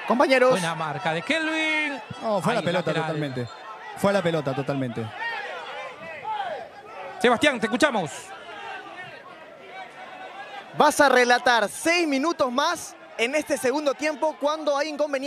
Compañeros. Buena marca de Kelvin. No, fue a la pelota lateral. totalmente. Fue a la pelota totalmente. Sebastián, te escuchamos. Vas a relatar 6 minutos más en este segundo tiempo cuando hay inconvenientes.